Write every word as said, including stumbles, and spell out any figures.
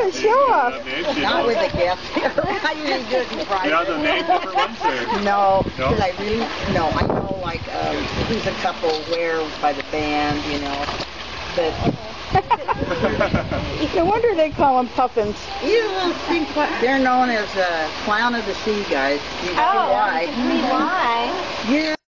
Yeah, show off. Not with a gift. I usually do it in private. Yeah, the name never runs there. No, No? because I really, no, I know like um, who's a couple where by the band, you know, but... No wonder they call them Puffins. You will think they're known as uh, Clown of the Sea guys. You know Oh, why? why? Yeah.